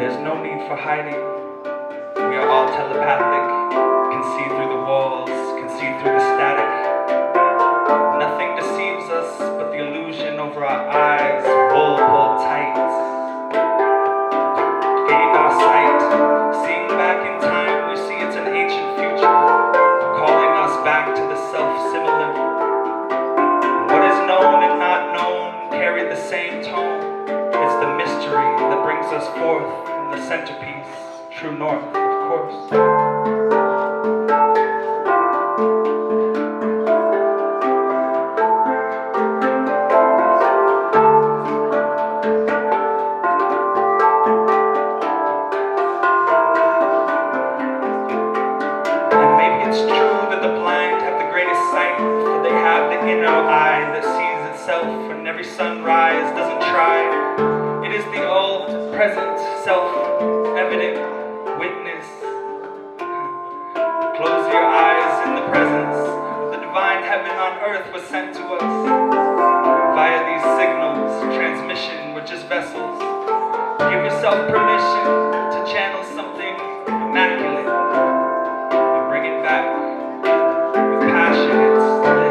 There's no need for hiding. We are all telepathic, can see through the walls, can see through the static. Nothing deceives us but the illusion over our eyes, wool pulled tight. Gain our sight, seeing back in time, we see it's an ancient future, calling us back to the self-similar. What is known and not known carry the same tone. It's the mystery that brings us forth from the centerpiece, true north, of course. It's true that the blind have the greatest sight, for they have the inner eye that sees itself, and every sunrise doesn't try. It is the old, present, self-evident witness. Close your eyes in the presence. The divine heaven on earth was sent to us. Via these signals, transmission, we're just vessels. Give yourself permission to channel something immaculate. Bring it back with passion and split.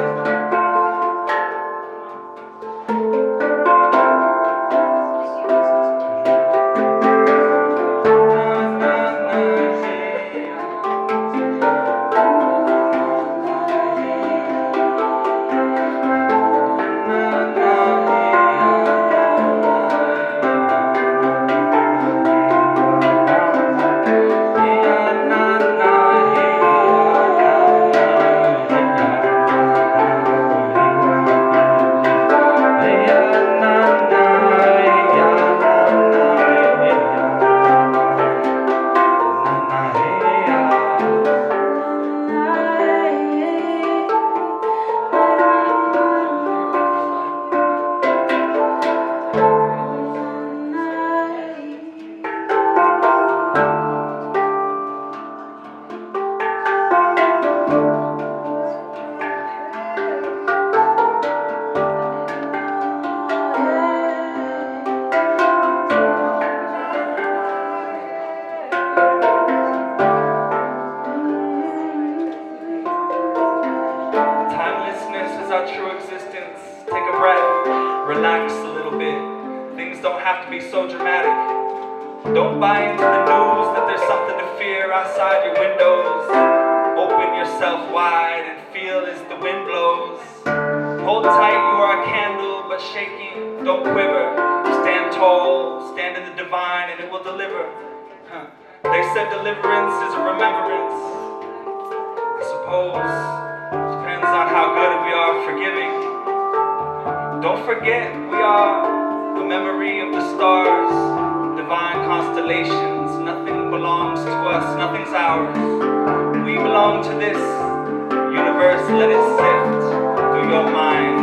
Our true existence. Take a breath, relax a little bit. Things don't have to be so dramatic. Don't buy into the news that there's something to fear outside your windows. Open yourself wide and feel as the wind blows. Hold tight, you are a candle, but shaking, don't quiver. Stand tall, stand in the divine, and it will deliver. They said deliverance is a remembrance. I suppose depends on how good we are forgiving. Don't forget, we are the memory of the stars, divine constellations. Nothing belongs to us, nothing's ours. We belong to this universe. Let it sift through your mind.